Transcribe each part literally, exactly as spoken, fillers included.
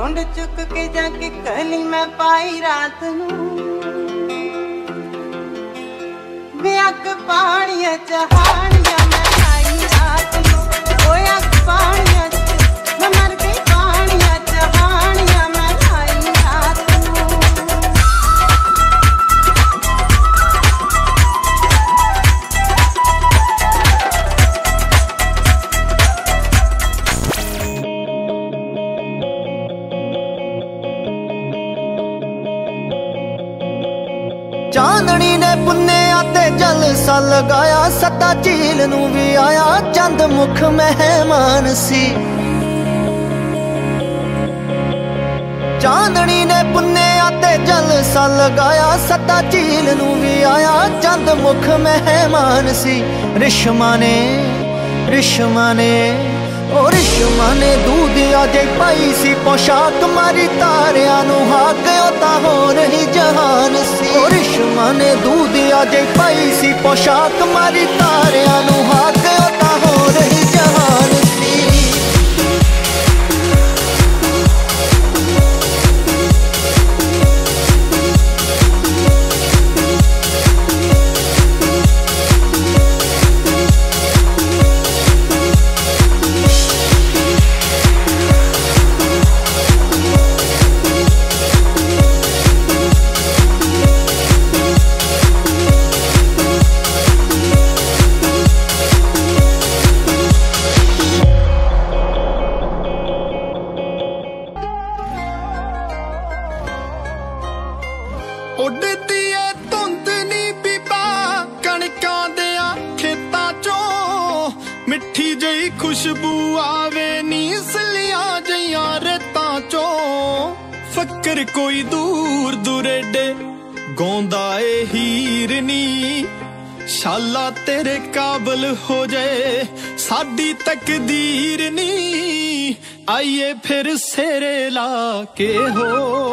ढूंढ चुक के जाके कली मैं पाई रात नू बेअक पानिया चहानिया मैं आई रात नू ओए अक पानिया च मैं मर गई पानिया चहानिया मैं आई रात नू। चांदनी ने पुन्नेया ते जलसा लगाया सदा झील नू भी आया चंद मुख मेहमान सी। चांदनी ने पुन्नेया ते जलसा लगाया सदा झील नू भी आया चंद मुख मेहमान सी। रिश्मा ने रिश्मा ने ओ रिश्मा ने दूधिया जे पाई सी पोशाक मारी तारिया नू हाक ओता हो रही जहान सी। ओ रिश्मा ने दूधिया जे पाई सी पोशाक मारी तारिया नू हाक ओता हो रही जहान सी। उड़ती है धुंद नी बीबा कणकां देयां खेतां चों मिठी जही खुशबू आवे नी सलियां जइयां रेतां चों। फकर कोई दूर दुरेडे गौंदा ए हीर नी शाला तेरे काबल हो जाए साडी तकदीर नी आइए फिर सेरे ला के हो।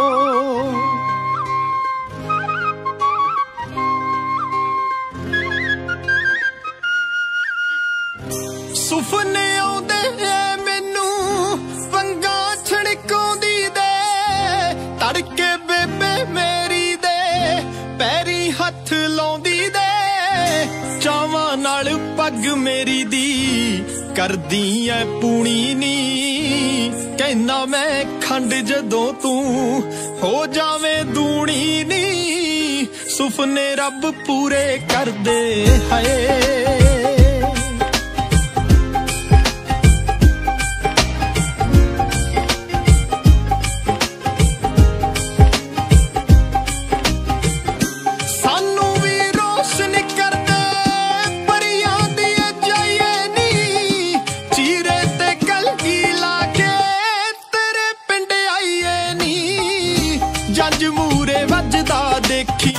सुपने आउंदे मैनू पंगा छड़काउंदी दे तड़के बेबे मेरी दे पैरी हथ लाउंदी दे चावां नाल पग मेरी दी करदी ऐ पूणी नी कहना मैं खंड जदों तू हो जावे दूणी नी सुपने रब पूरे कर दे हाय। जंज मूरे वजदा देखी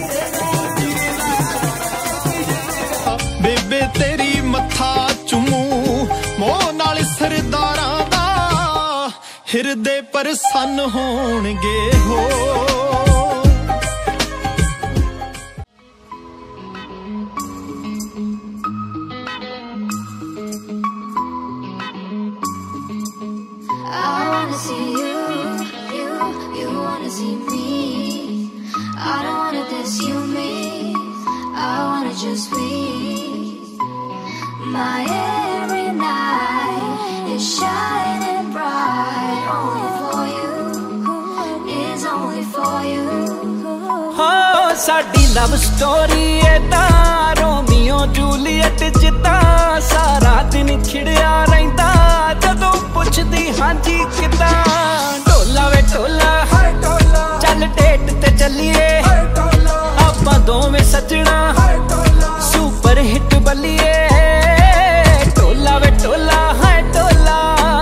बेबे तेरी मत्था चुमू मोह नाल सरदारां दा हिरदे प्रसन्न होणगे हो। See me, I don't wanna diss you, me. I wanna just be. My every night is shining bright. Only for you, is only for you. हाँ साडी लव स्टोरी है ता रोमियो जूलियट जिता सारा दिन खिड़िया रहिंदा जदों पुछदी हां जी किदां। ढोला वे ढोला चल डेट ते चलिए आपां दोवें सजना सुपर हिट बलिए। ढोला वे ढोला है ढोला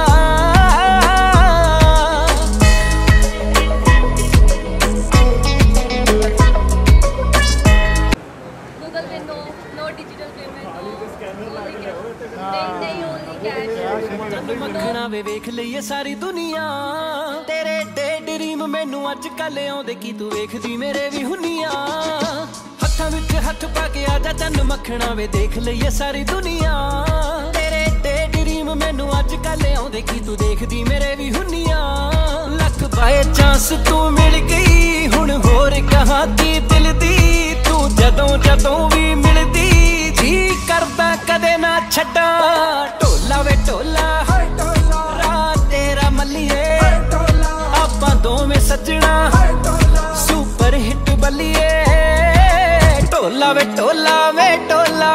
गूगल पे नो नो डिजिटल पेमेंट नहीं नहीं ओनली कैश। मखना वे वेख लईए सारी दुनिया तेरे डे ड्रीम मैनू अज कल आउंदे की तू वेखदी मेरे भी हुनिया। हत्थां विच हत्थ पा के आजा चन मखना वे देख लईए सारी दुनिया तेरे डे ड्रीम मैनू अज कल आउंदे की तू देखदी मेरे भी हुनिया। चांस तू मिल गई हुण होर कहां की दिल दी तू जदों जदों भी मिलदी जी करदा कदे ना छड्डा ढोला वे ढोला रात तेरा मल्लिए आपां दोवें सजना सुपर हिट बल्लिए ढोला वे ढोला वे ढोला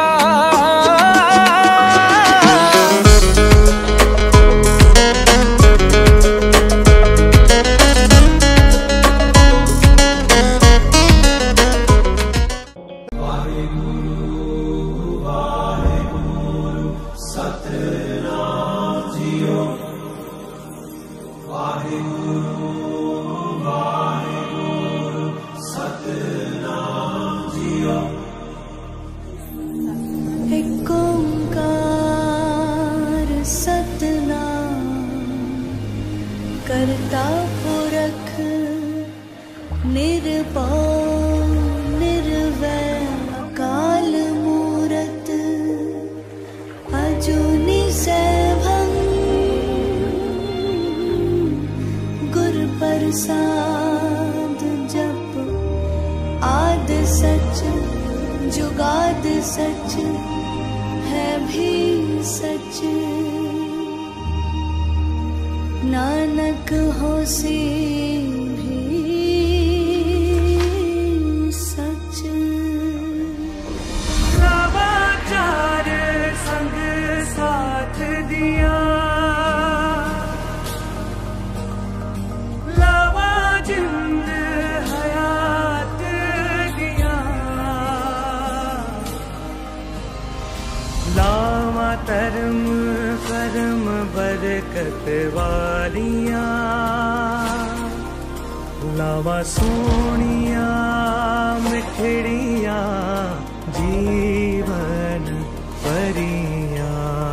करता पुरख निर्भौ निर्वैर अकाल मूरत अजूनी सैभं गुर प्रसाद जप आद सच जुगाद सच है भी सच नानक होसी भी सच। लावाचार संग साथ दिया लावा जिंद हयात दिया लावा धर्म कर्म बरकत वालियां लावा सोनिया मिठड़िया जीवन परिया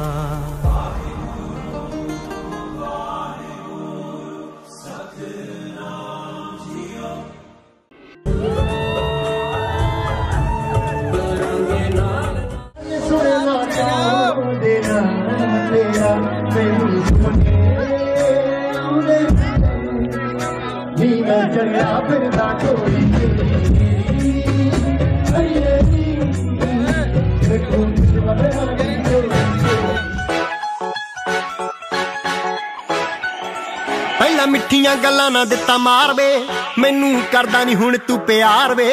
पहला मिठियां गल्लां ना दिता मार वे मैनू करदा नहीं हुण तू प्यार वे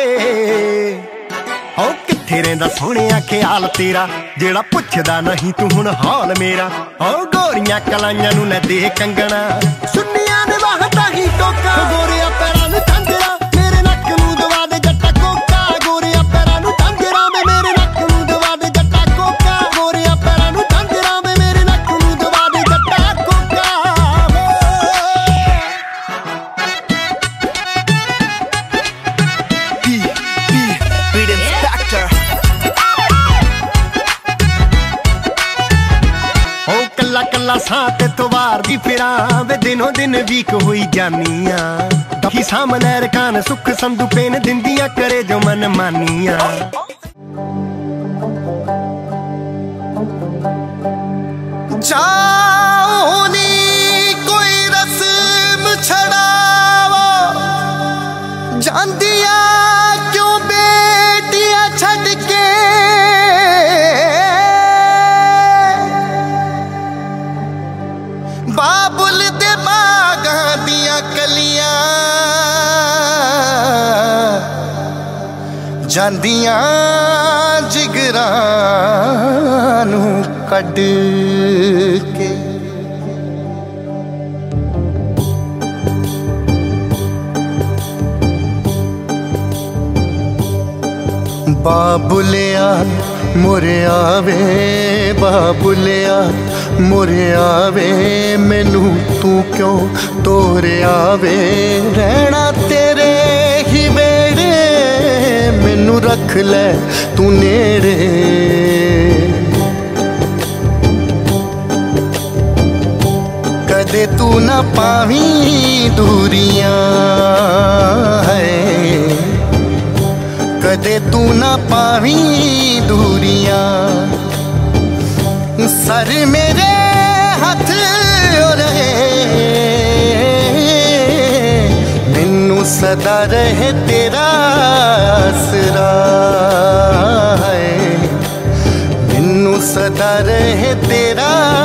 ओ कित्थे रहिंदा सोहणिया ख्याल तेरा जेड़ा पुछदा नहीं तू हुण हाल मेरा ओ गोरियां कलाइयां नू ले दे कंगना सुन्नियां ने वाहता ही टोका गोरिया पैरां नू झांजरा मेरे नक नू दवा दे जट्टा कोका गोरिया पैरां नू झांजरा वे मेरे नक नू दवा दे जट्टा कोका गोरिया पैरां नू झांजरा वे मेरे नक नू दवा दे जट्टा कोका कला सां ते तवार दी फिरां वे दिनों दिन वीक होई जानियां की सामने रखान सुख संदू पेन दिंदियां करे जो मन मानियां जाऊनी कोई रस्म छड़ावो जांदियां क्यों बेटियां छड़ के बाबुल दे बागां दियां कलियां जांदियां जिगरां नू कड के बाबुलिया मोरे आवे बाबुलिया मोरे आवे मैनू तू क्यों तोरे आवे रहना तेरे ही बेड़े मैनू रख ले तू नेड़े कदे तू ना पावी दूरियां है कदे तू ना पावी दूरियां सर मेरे हाथ रहे सदा रहे तेरा आसरा है, मैनू सदा रहे तेरा